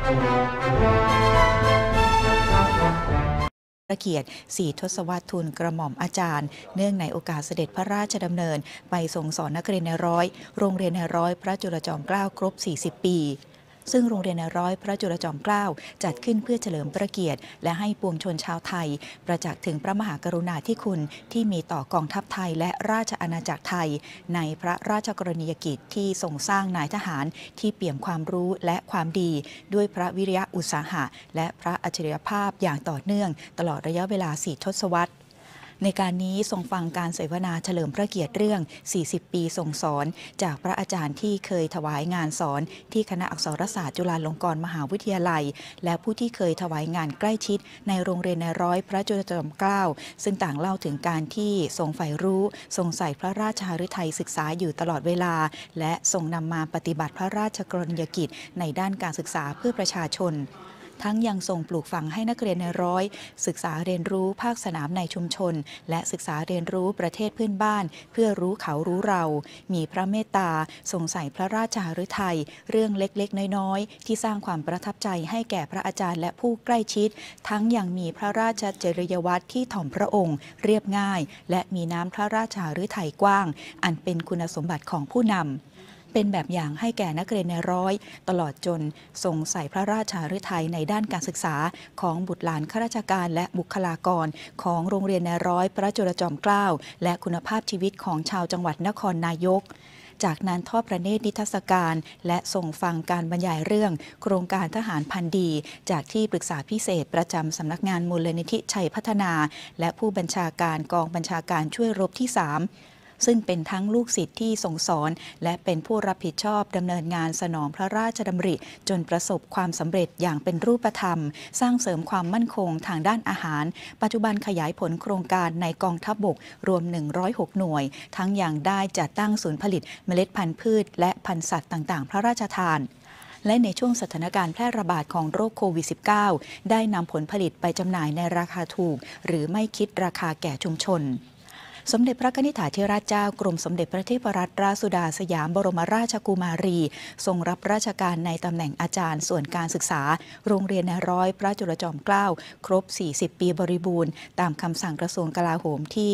พระเกียรติ4 ทศวรรษทุนกระหม่อมอาจารย์เนื่องในโอกาสเสด็จพระราชดำเนินไปทรงสอนนักเรียนในร้อยโรงเรียนในร้อยพระจุลจอมเกล้าครบ 40 ปีซึ่งโรงเรียนในร้อยพระจุลจอมเกล้าจัดขึ้นเพื่อเฉลิมพระเกียรติและให้ปวงชนชาวไทยประจักษ์ถึงพระมหากรุณาธิคุณที่มีต่อกองทัพไทยและราชอาณาจักรไทยในพระราชกรณียกิจที่ทรงสร้างนายทหารที่เปี่ยมความรู้และความดีด้วยพระวิริยะอุตสาหะและพระอัจฉริยภาพอย่างต่อเนื่องตลอดระยะเวลา 4 ทศวรรษในการนี้ทรงฟังการเสวนาเฉลิมพระเกียรติเรื่อง 40 ปีทรงสอนจากพระอาจารย์ที่เคยถวายงานสอนที่คณะอักษรศาสตร์จุฬาลงกรณ์มหาวิทยาลัยและผู้ที่เคยถวายงานใกล้ชิดในโรงเรียนในร้อยพระจุลจอมเกล้าซึ่งต่างเล่าถึงการที่ทรงใฝ่รู้ทรงใส่พระราชหฤทัยศึกษาอยู่ตลอดเวลาและทรงนำมาปฏิบัติพระราชกรณียกิจในด้านการศึกษาเพื่อประชาชนทั้งยังทรงปลูกฝังให้นักเรียนในร้อยศึกษาเรียนรู้ภาคสนามในชุมชนและศึกษาเรียนรู้ประเทศเพื่อนบ้านเพื่อรู้เขารู้เรามีพระเมตตาทรงใส่พระราชหฤทัยเรื่องเล็กๆน้อยๆที่สร้างความประทับใจให้แก่พระอาจารย์และผู้ใกล้ชิดทั้งยังมีพระราชจริยวัตรที่ถ่อมพระองค์เรียบง่ายและมีน้ำพระราชหฤทัยกว้างอันเป็นคุณสมบัติของผู้นำเป็นแบบอย่างให้แก่นักเรียนในร้อยตลอดจนทรงใส่พระราชหฤทัยในด้านการศึกษาของบุตรหลานข้าราชการและบุคลากรของโรงเรียนในร้อยพระจุลจอมเกล้าและคุณภาพชีวิตของชาวจังหวัดนครนายกจากนั้นทอดพระเนตรนิทรรศการและส่งฟังการบรรยายเรื่องโครงการทหารพันดีจากที่ปรึกษาพิเศษประจำสำนักงานมูลนิธิชัยพัฒนาและผู้บัญชาการกองบัญชาการช่วยรบที่ 3ซึ่งเป็นทั้งลูกศิษย์ที่ทรงสอนและเป็นผู้รับผิดชอบดำเนินงานสนองพระราชดำริจนประสบความสำเร็จอย่างเป็นรูปธรรมสร้างเสริมความมั่นคงทางด้านอาหารปัจจุบันขยายผลโครงการในกองทัพบกรวม106หน่วยทั้งอย่างได้จัดตั้งศูนย์ผลิตเมล็ดพันธุ์พืชและพันธุ์สัตว์ต่างๆพระราชทานและในช่วงสถานการณ์แพร่ระบาดของโรคโควิด -19 ได้นำผลผลิตไปจำหน่ายในราคาถูกหรือไม่คิดราคาแก่ชุมชนสมเด็จพระนิธิถาธิราชเจ้ากรมสมเด็จพระเทพรัตนราชสุดาสยามบรมราชกุมารีทรงรับราชการในตำแหน่งอาจารย์ส่วนการศึกษาโรงเรียนในร้อยพระจุลจอมเกล้าครบ 40 ปีบริบูรณ์ตามคำสั่งกระทรวงกลาโหมที่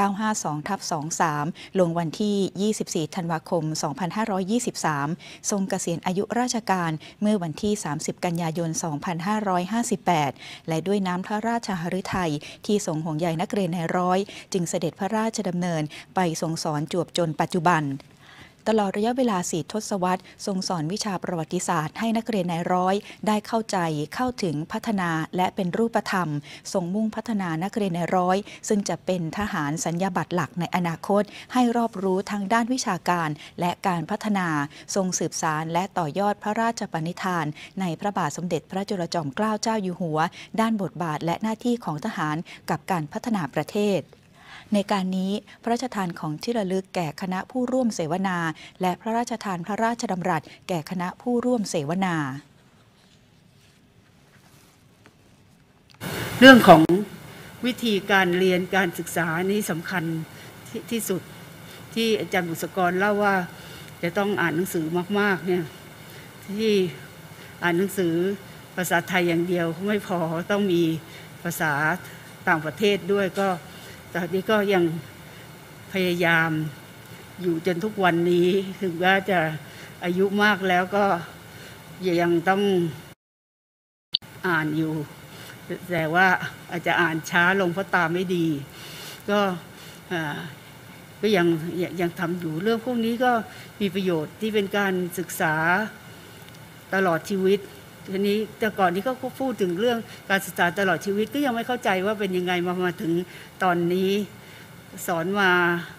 952/23 ลงวันที่ 24 ธันวาคม 2523 ทรงเกษียณอายุราชการเมื่อวันที่ 30 กันยายน 2558 และด้วยน้ำพระราชหฤทัยที่ทรงห่วงใยนักเรียนในร้อยจึงเสด็จพระราชดำเนินไปทรงสอนจวบจนปัจจุบันตลอดระยะเวลา 4 ทศวรรษทรงสอนวิชาประวัติศาสตร์ให้นักเรียนในร้อยได้เข้าใจเข้าถึงพัฒนาและเป็นรูปธรรมทรงมุ่งพัฒนานักเรียนในร้อยซึ่งจะเป็นทหารสัญญาบัตรหลักในอนาคตให้รอบรู้ทั้งด้านวิชาการและการพัฒนาทรงสืบสานและต่อยอดพระราชปณิธานในพระบาทสมเด็จพระจุลจอมเกล้าเจ้าอยู่หัวด้านบทบาทและหน้าที่ของทหารกับการพัฒนาประเทศในการนี้พระราชทานของที่ระลึกแก่คณะผู้ร่วมเสวนาและพระราชทานพระราชดำรัสแก่คณะผู้ร่วมเสวนาเรื่องของวิธีการเรียนการศึกษานี้สำคัญที่สุดที่อาจารย์บุษกรเล่าว่าจะต้องอ่านหนังสือมากๆเนี่ยที่อ่านหนังสือภาษาไทยอย่างเดียวไม่พอต้องมีภาษาต่างประเทศด้วยก็ตอนนี้ก็ยังพยายามอยู่จนทุกวันนี้ถึงว่าจะอายุมากแล้วก็ยังต้องอ่านอยู่แต่ว่าอาจจะอ่านช้าลงเพราะตาไม่ดีก็ยังทำอยู่เรื่องพวกนี้ก็มีประโยชน์ที่เป็นการศึกษาตลอดชีวิตทีนี้แต่ก่อนนี้ก็พูดถึงเรื่องการศึกษาตลอดชีวิตก็ยังไม่เข้าใจว่าเป็นยังไงมาถึงตอนนี้สอนมา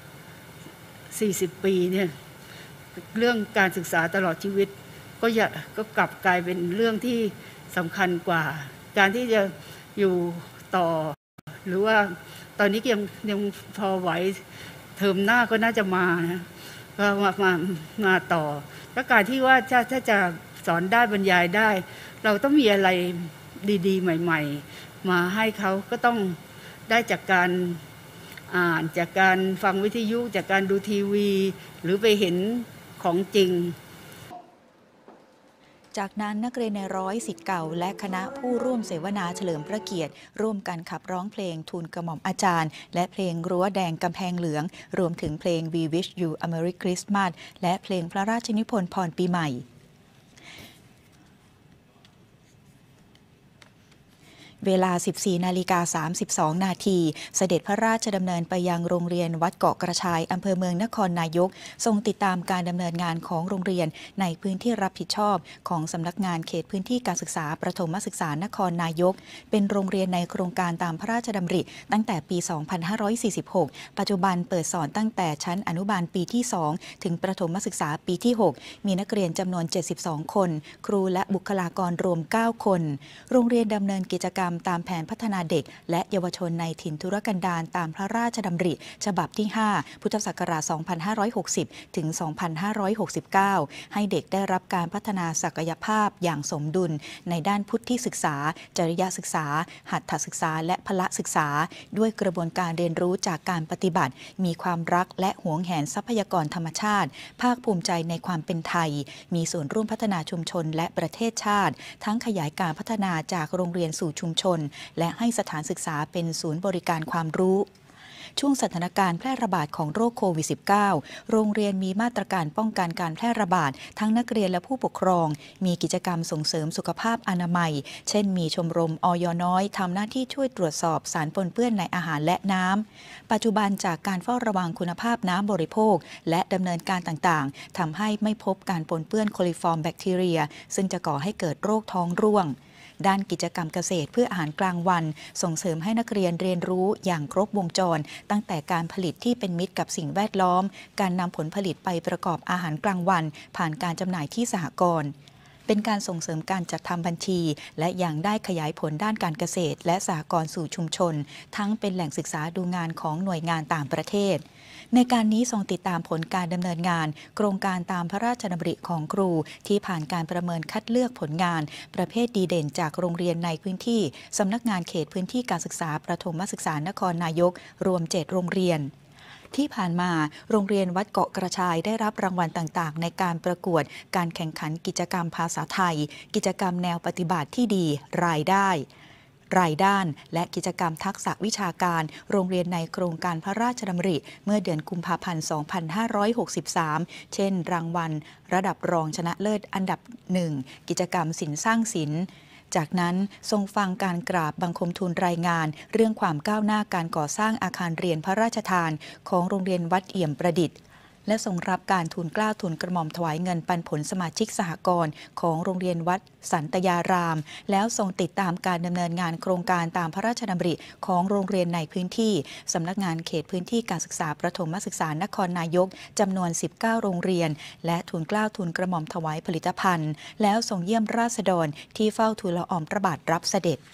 40 ปีเนี่ยเรื่องการศึกษาตลอดชีวิตก็กลับกลายเป็นเรื่องที่สำคัญกว่าการที่จะอยู่ต่อหรือว่าตอนนี้ยังพอไหวเทอมหน้าก็น่าจะมานะก็มาต่อแล้วการที่ว่าถ้าจะสอนได้บรรยายได้เราต้องมีอะไรดีๆใหม่ๆมาให้เขาก็ต้องได้จากการอ่านจากการฟังวิทยุจากการดูทีวีหรือไปเห็นของจริงจากนั้นนักเรียนในร้อยศิษย์เก่าและคณะผู้ร่วมเสวนาเฉลิมพระเกียรติร่วมกันขับร้องเพลงทูลกระหม่อมอาจารย์และเพลงรั้วแดงกำแพงเหลืองรวมถึงเพลง We Wish You a Merry Christmas และเพลงพระราชนิพนธ์พรปีใหม่เวลา 14:32 นาทีเสด็จพระราชดำเนินไปยังโรงเรียนวัดเกาะกระชายอำเภอเมืองนครนายกทรงติดตามการดำเนินงานของโรงเรียนในพื้นที่รับผิดชอบของสำนักงานเขตพื้นที่การศึกษาประถมศึกษานครนายกเป็นโรงเรียนในโครงการตามพระราชดำริตั้งแต่ปี 2546 ปัจจุบันเปิดสอนตั้งแต่ชั้นอนุบาลปีที่ 2 ถึงประถมศึกษาปีที่ 6 มีนักเรียนจำนวน 72 คน ครูและบุคลากรรวม 9 คน โรงเรียนดำเนินกิจกรรมตามแผนพัฒนาเด็กและเยาวชนในถิ่นทุรกันดารตามพระราชดำริฉบับที่ 5 พุทธศักราช 2560 ถึง 2569 ให้เด็กได้รับการพัฒนาศักยภาพอย่างสมดุลในด้านพุทธิศึกษา จริยศึกษา หัตถศึกษา และพละศึกษา ด้วยกระบวนการเรียนรู้จากการปฏิบัติ มีความรักและหวงแหนทรัพยากรธรรมชาติ ภาคภูมิใจในความเป็นไทย มีส่วนร่วมพัฒนาชุมชนและประเทศชาติ ทั้งขยายการพัฒนาจากโรงเรียนสู่ชุมชนและให้สถานศึกษาเป็นศูนย์บริการความรู้ช่วงสถานการณ์แพร่ระบาดของโรคโควิด -19 โรงเรียนมีมาตรการป้องกันการแพร่ระบาดทั้งนักเรียนและผู้ปกครองมีกิจกรรมส่งเสริมสุขภาพอนามัยเช่นมีชมรมอย.น้อยทำหน้าที่ช่วยตรวจสอบสารปนเปื้อนในอาหารและน้ำปัจจุบันจากการเฝ้าระวังคุณภาพน้ำบริโภคและดำเนินการต่างๆทำให้ไม่พบการปนเปื้อนโคลิฟอร์มแบคทีเรียซึ่งจะก่อให้เกิดโรคท้องร่วงด้านกิจกรรมเกษตรเพื่ออาหารกลางวันส่งเสริมให้นักเรียนเรียนรู้อย่างครบวงจรตั้งแต่การผลิตที่เป็นมิตรกับสิ่งแวดล้อมการนำผลผลิตไปประกอบอาหารกลางวันผ่านการจำหน่ายที่สหกรณ์เป็นการส่งเสริมการจัดทำบัญชีและยังได้ขยายผลด้านการเกษตรและสหกรณ์สู่ชุมชนทั้งเป็นแหล่งศึกษาดูงานของหน่วยงานต่างประเทศในการนี้ทรงติดตามผลการดำเนินงานโครงการตามพระราชดำริของครูที่ผ่านการประเมินคัดเลือกผลงานประเภทดีเด่นจากโรงเรียนในพื้นที่สำนักงานเขตพื้นที่การศึกษาประถมศึกษานครนายกรวม 7 โรงเรียนที่ผ่านมาโรงเรียนวัดเกาะกระชายได้รับรางวัลต่างๆในการประกวดการแข่งขันกิจกรรมภาษาไทยกิจกรรมแนวปฏิบัติที่ดีรายด้านและกิจกรรมทักษะวิชาการโรงเรียนในโครงการพระราชดำริเมื่อเดือนกุมภาพันธ์ 2563 เช่นรางวัลระดับรองชนะเลิศอันดับ 1 กิจกรรมศิลป์สร้างศิลป์จากนั้นทรงฟังการกราบบังคมทูลรายงานเรื่องความก้าวหน้าการก่อสร้างอาคารเรียนพระราชทานของโรงเรียนวัดเอี่ยมประดิษฐ์และทรงรับการทูลเกล้าทูลกระหม่อมถวายเงินปันผลสมาชิกสหกรณ์ของโรงเรียนวัดสันตยารามแล้วทรงติดตามการดำเนินงานโครงการตามพระราชดำริของโรงเรียนในพื้นที่สำนักงานเขตพื้นที่การศึกษาประถมศึกษานครนายกจำนวน 19 โรงเรียนและทูลเกล้าทูลกระหม่อมถวายผลิตภัณฑ์แล้วทรงเยี่ยมราษฎรที่เฝ้าทูลละอองพระบาทรับเสด็จ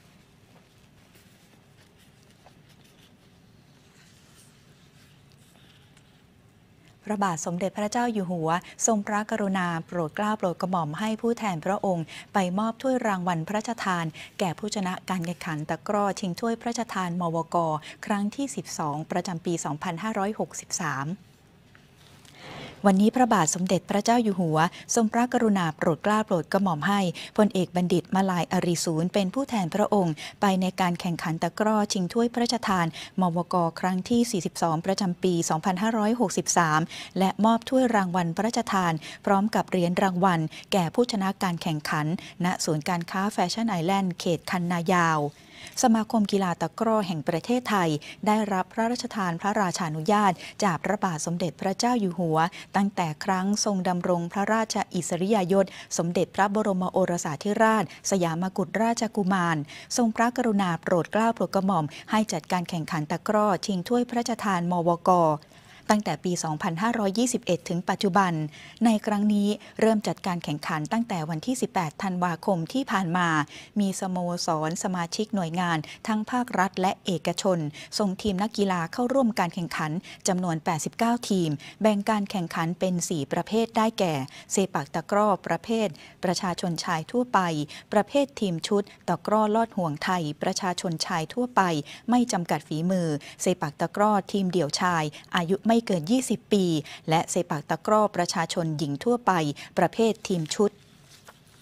พระบาทสมเด็จพระเจ้าอยู่หัวทรงพระกรุณาโปรดเกล้าโปรดกระหม่อมให้ผู้แทนพระองค์ไปมอบถ้วยรางวัลพระราชทานแก่ผู้ชนะการแข่งขันตะกร้อชิงถ้วยพระราชทานมวก.ครั้งที่ 12 ประจำปี 2563วันนี้พระบาทสมเด็จพระเจ้าอยู่หัวทรงพระกรุณาโปรดเกล้าโปรดกระหม่อมให้พลเอกบัณฑิตมาลายอริสูรเป็นผู้แทนพระองค์ไปในการแข่งขันตะกร้อชิงถ้วยพระราชทานมวก.ครั้งที่ 42 ประจำปี 2563 และมอบถ้วยรางวัลพระราชทานพร้อมกับเหรียญรางวัลแก่ผู้ชนะการแข่งขันณศูนย์การค้าแฟชั่นไอแลนด์เขตคันนายาวสมาคมกีฬาตะกร้อแห่งประเทศไทยได้รับพระราชทานพระราชานุญาตจากพระบาทสมเด็จพระเจ้าอยู่หัวตั้งแต่ครั้งทรงดำรงพระราชอิสริยยศสมเด็จพระบรมโอรสาธิราชสยามกุฎราชกุมารทรงพระกรุณาโปรดเกล้าโปรดกระหม่อมให้จัดการแข่งขันตะกร้อชิงถ้วยพระราชทานมวก.ตั้งแต่ปี 2521 ถึงปัจจุบันในครั้งนี้เริ่มจัดการแข่งขันตั้งแต่วันที่ 18 ธันวาคมที่ผ่านมามีสโมสรสมาชิกหน่วยงานทั้งภาครัฐและเอกชนส่งทีมนักกีฬาเข้าร่วมการแข่งขันจำนวน 89 ทีมแบ่งการแข่งขันเป็น 4 ประเภทได้แก่เซปักตะกร้อประเภทประชาชนชายทั่วไปประเภททีมชุดตะกร้อลอดห่วงไทยประชาชนชายทั่วไปไม่จำกัดฝีมือเซปักตะกร้อทีมเดี่ยวชายอายุไม่เกิน 20 ปีและเซปักตะกร้อประชาชนหญิงทั่วไปประเภททีมชุด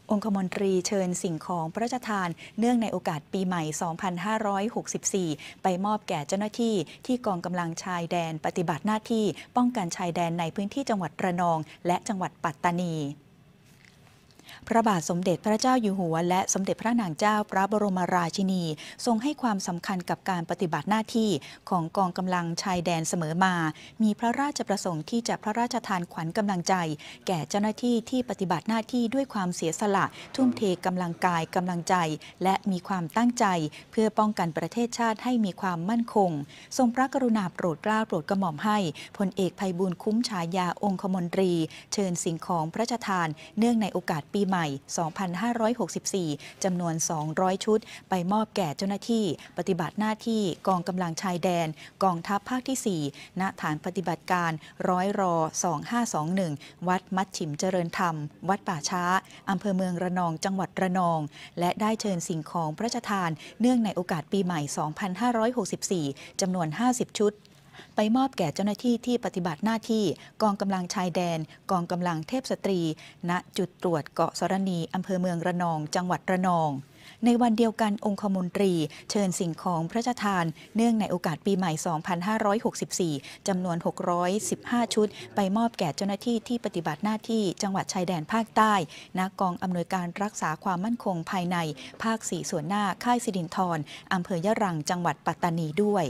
องคมนตรีเชิญสิ่งของพระราชทานเนื่องในโอกาสปีใหม่ 2564 ไปมอบแก่เจ้าหน้าที่ที่กองกำลังชายแดนปฏิบัติหน้าที่ป้องกันชายแดนในพื้นที่จังหวัดระนองและจังหวัดปัตตานีพระบาทสมเด็จพระเจ้าอยู่หัวและสมเด็จพระนางเจ้าพระบรมราชินีทรงให้ความสำคัญกับการปฏิบัติหน้าที่ของกองกำลังชายแดนเสมอมามีพระราชประสงค์ที่จะพระราชทานขวัญกำลังใจแก่เจ้าหน้าที่ที่ปฏิบัติหน้าที่ด้วยความเสียสละทุ่มเทกำลังกายกำลังใจและมีความตั้งใจเพื่อป้องกันประเทศชาติให้มีความมั่นคงทรงพระกรุณาโปรดเกล้าโปรดกระหม่อมให้พลเอกไพบูลย์คุ้มฉายาองคมนตรีเชิญสิ่งของพระราชทานเนื่องในโอกาสปีใหม่ 2564 จำนวน 200 ชุดไปมอบแก่เจ้าหน้าที่ปฏิบัติหน้าที่กองกำลังชายแดนกองทัพภาคที่ 4 ณ ฐานปฏิบัติการร้อยรอ 2521 วัดมัดฉิมเจริญธรรม วัดป่าช้า อำเภอเมืองระนอง จังหวัดระนอง และได้เชิญสิ่งของพระราชทานเนื่องในโอกาสปีใหม่ 2564 จำนวน 50 ชุดไปมอบแก่เจ้าหน้าที่ที่ปฏิบัติหน้าที่กองกำลังชายแดนกองกำลังเทพสตรีณจุดตรวจเกาะสรณีอำเภอเมืองระนองจังหวัดระนองในวันเดียวกันองคมนตรีเชิญสิ่งของพระราชทานเนื่องในโอกาสปีใหม่ 2564 จำนวน 615 ชุดไปมอบแก่เจ้าหน้าที่ที่ปฏิบัติหน้าที่จังหวัดชายแดนภาคใต้ณกองอำนวยการรักษาความมั่นคงภายในภาค 4 ส่วนหน้าค่ายสิรินธรอำเภอยะรังจังหวัดปัตตานีด้วย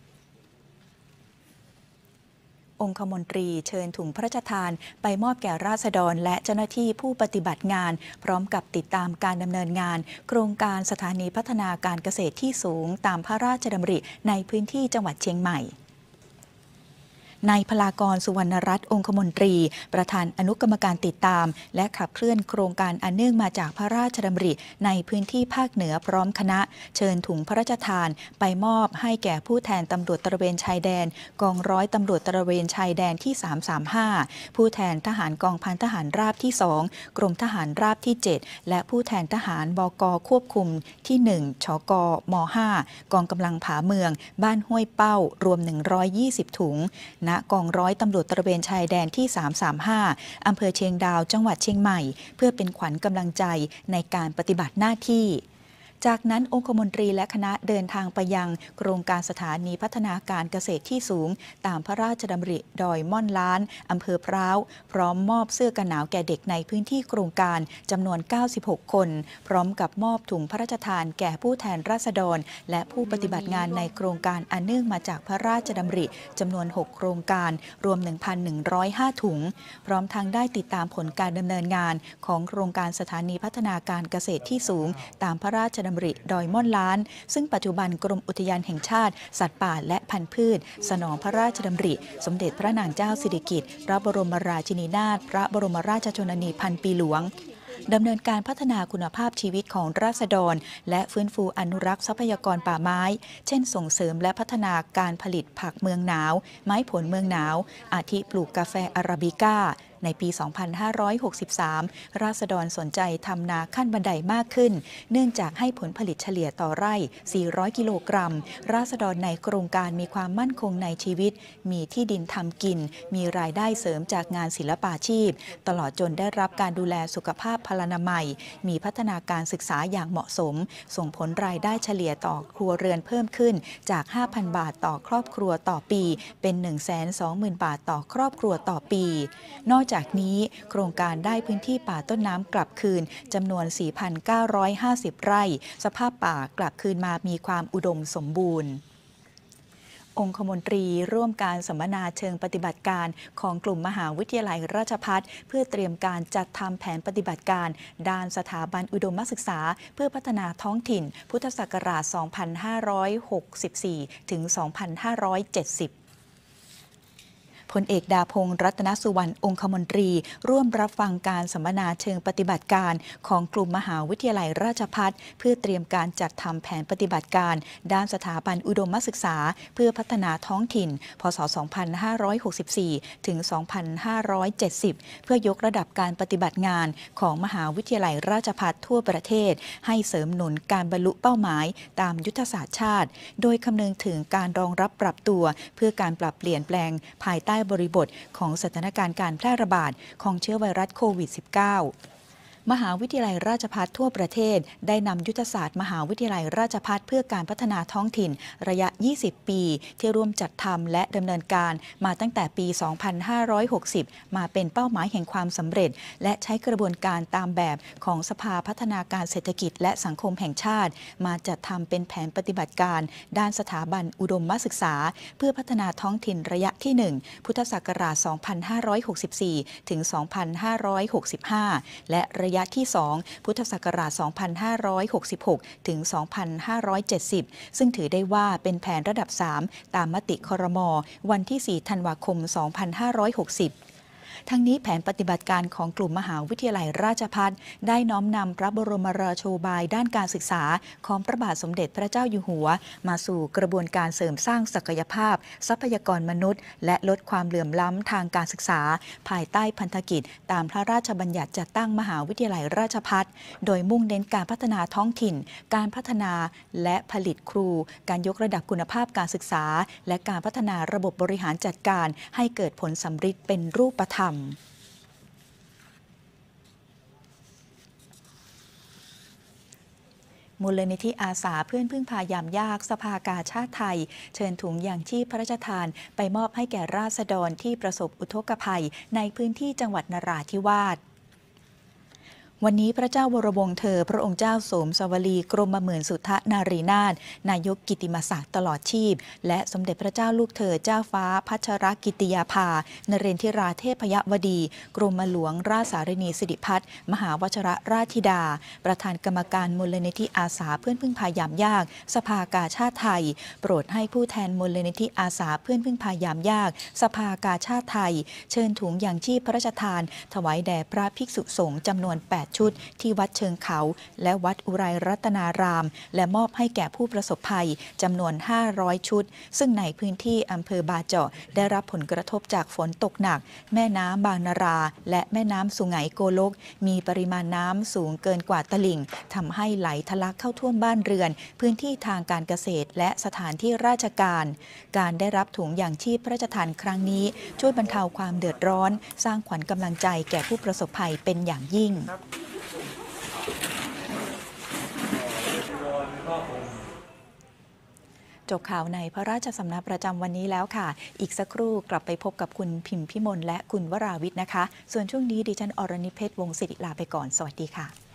องคมนตรีเชิญถุงพระราชทานไปมอบแก่ราษฎรและเจ้าหน้าที่ผู้ปฏิบัติงานพร้อมกับติดตามการดำเนินงานโครงการสถานีพัฒนาการเกษตรที่สูงตามพระราชดำริในพื้นที่จังหวัดเชียงใหม่นายพลากรสุวรรณรัตน์องคมนตรีประธานอนุกรรมการติดตามและขับเคลื่อนโครงการอันเนื่องมาจากพระราชดำริในพื้นที่ภาคเหนือพร้อมคณะเชิญถุงพระราชทานไปมอบให้แก่ผู้แทนตำรวจตระเวนชายแดนกองร้อยตำรวจตระเวนชายแดนที่ 335 ผู้แทนทหารกองพันทหารราบที่ 2 กรมทหารราบที่ 7 และผู้แทนทหารบก.ควบคุมที่ 1 ชก.ม. 5 กองกำลังผาเมืองบ้านห้วยเป้ารวม 120 ถุงณกองร้อยตำรวจตระเวนชายแดนที่ 335 อำเภอเชียงดาวจังหวัดเชียงใหม่เพื่อเป็นขวัญกำลังใจในการปฏิบัติหน้าที่จากนั้นองคมนตรีและคณะเดินทางไปยังโครงการสถานีพัฒนาการเกษตรที่สูงตามพระราชดำริดอยม่อนล้านอำเภอพร้าวพร้อมมอบเสื้อกันหนาวแก่เด็กในพื้นที่โครงการจำนวน 96 คนพร้อมกับมอบถุงพระราชทานแก่ผู้แทนราษฎรและผู้ปฏิบัติงานในโครงการอันเนื่องมาจากพระราชดำริจำนวน 6 โครงการรวม 1,105 ถุงพร้อมทั้งได้ติดตามผลการดำเนินงานของโครงการสถานีพัฒนาการเกษตรที่สูงตามพระราชดำริดอยม่อนล้านซึ่งปัจจุบันกรมอุทยานแห่งชาติสัตว์ป่าและพันธุ์พืชสนองพระราชดำริสมเด็จพระนางเจ้าสิริกิติ์พระบรมราชินีนาถพระบรมราชชนนีพันปีหลวงดำเนินการพัฒนาคุณภาพชีวิตของราษฎรและฟื้นฟูอนุรักษ์ทรัพยากรป่าไม้เช่นส่งเสริมและพัฒนาการผลิตผักเมืองหนาวไม้ผลเมืองหนาวอาทิปลูกกาแฟอาราบิก้าในปี 2563 ราษฎรสนใจทำนาขั้นบันไดมากขึ้นเนื่องจากให้ผลผลิตเฉลี่ยต่อไร่ 400 กิโลกรัมราษฎรในโครงการมีความมั่นคงในชีวิตมีที่ดินทำกินมีรายได้เสริมจากงานศิลปาชีพตลอดจนได้รับการดูแลสุขภาพพลานามัยมีพัฒนาการศึกษาอย่างเหมาะสมส่งผลรายได้เฉลี่ยต่อครัวเรือนเพิ่มขึ้นจาก 5,000 บาทต่อครอบครัวต่อปีเป็น 120,000 บาทต่อครอบครัวต่อปีนอกจากนี้โครงการได้พื้นที่ป่าต้นน้ำกลับคืนจำนวน 4,950 ไร่สภาพป่ากลับคืนมามีความอุดมสมบูรณ์องคมนตรีร่วมการสัมมนาเชิงปฏิบัติการของกลุ่มมหาวิทยาลัยราชภัฏเพื่อเตรียมการจัดทำแผนปฏิบัติการด้านสถาบันอุดมศึกษาเพื่อพัฒนาท้องถิ่นพุทธศักราช 2564 ถึง 2570พลเอกดาพงษ์รัตนสุวรรณองคมนตรีร่วมรับฟังการสัมมนาเชิงปฏิบัติการของกลุ่มมหาวิทยาลัยราชภัฏเพื่อเตรียมการจัดทำแผนปฏิบัติการด้านสถาบันอุดมศึกษาเพื่อพัฒนาท้องถิ่นพศ 2564 ถึง 2570 เพื่อยกระดับการปฏิบัติงานของมหาวิทยาลัยราชภัฏทั่วประเทศให้เสริมหนุนการบรรลุเป้าหมายตามยุทธศาสตร์ชาติโดยคำนึงถึงการรองรับปรับตัวเพื่อการปรับเปลี่ยนแปลงภายใต้บริบทของสถานการณ์การแพร่ระบาดของเชื้อไวรัสโควิด -19 มหาวิทยาลัยราชภัฏทั่วประเทศได้นำยุทธศาสตร์มหาวิทยาลัยราชภัฏเพื่อการพัฒนาท้องถิ่นระยะ 20 ปีที่ร่วมจัดทำและดำเนินการมาตั้งแต่ปี 2560 มาเป็นเป้าหมายแห่งความสำเร็จและใช้กระบวนการตามแบบของสภาพัฒนาการเศรษฐกิจและสังคมแห่งชาติมาจัดทำเป็นแผนปฏิบัติการด้านสถาบันอุดมศึกษาเพื่อพัฒนาท้องถิ่นระยะที่ 1 พุทธศักราช 2564 ถึง 2565 และระยะที่ 2 พุทธศักราช 2566 ถึง 2570 ซึ่งถือได้ว่าเป็นแผนระดับ 3 ตามมติครม.วันที่ 4 ธันวาคม 2560 ทั้งนี้แผนปฏิบัติการของกลุ่มมหาวิทยาลัยราชภัฏได้น้อมนำพระบรมราโชบายด้านการศึกษาของพระบาทสมเด็จพระเจ้าอยู่หัวมาสู่กระบวนการเสริมสร้างศักยภาพทรัพยากรมนุษย์และลดความเหลื่อมล้ำทางการศึกษาภายใต้พันธกิจตามพระราชบัญญัติจัดตั้งมหาวิทยาลัยราชภัฏโดยมุ่งเน้นการพัฒนาท้องถิ่นการพัฒนาและผลิตครูการยกระดับคุณภาพการศึกษาและการพัฒนาระบบบบริหารจัดการให้เกิดผลสำฤทธิ์เป็นรูปธรรมมูลนิธิอาสาเพื่อนพึ่งพายามยากสภากาชาติไทยเชิญถุงยางชีพพระราชทานไปมอบให้แก่ราษฎรที่ประสบอุทกภัยในพื้นที่จังหวัดนราธิวาสวันนี้พระเจ้าวรวงศ์เธอพระองค์เจ้าโสมสวลีกรมหมื่นสุทธนารีนาถนายกกิตติมศักดิ์ตลอดชีพและสมเด็จพระเจ้าลูกเธอเจ้าฟ้าพัชรกิติยาภานเรนทิราเทพยวดีกรมหลวงราชสารินีสิริพัฒน์มหาวชรราชธิดาประธานกรรมการมูลนิธิอาสาเพื่อนพึ่งพายามยากสภากาชาติไทยโปรดให้ผู้แทนมูลนิธิอาสาเพื่อนพึ่งพายามยากสภากาชาติไทยเชิญถุงยางชีพพระราชทานถวายแด่พระภิกษุสงฆ์จำนวน 8 ชุดที่วัดเชิงเขาและวัดอุไรรัตนารามและมอบให้แก่ผู้ประสบภัยจำนวน 500 ชุดซึ่งในพื้นที่อำเภอบาเจาะได้รับผลกระทบจากฝนตกหนักแม่น้ำบางนาราและแม่น้ำสุไหงโกลกมีปริมาณน้ำสูงเกินกว่าตลิ่งทำให้ไหลทะลักเข้าท่วมบ้านเรือนพื้นที่ทางการเกษตรและสถานที่ราชการการได้รับถุงยางชีพพระราชทานครั้งนี้ช่วยบรรเทาความเดือดร้อนสร้างขวัญกำลังใจแก่ผู้ประสบภัยเป็นอย่างยิ่งจบข่าวในพระราชสำนักประจำวันนี้แล้วค่ะอีกสักครู่กลับไปพบกับคุณพิมพิมลและคุณวราวิทย์นะคะส่วนช่วงนี้ดิฉันอรณิเพชรวงศ์ศิริลาไปก่อนสวัสดีค่ะ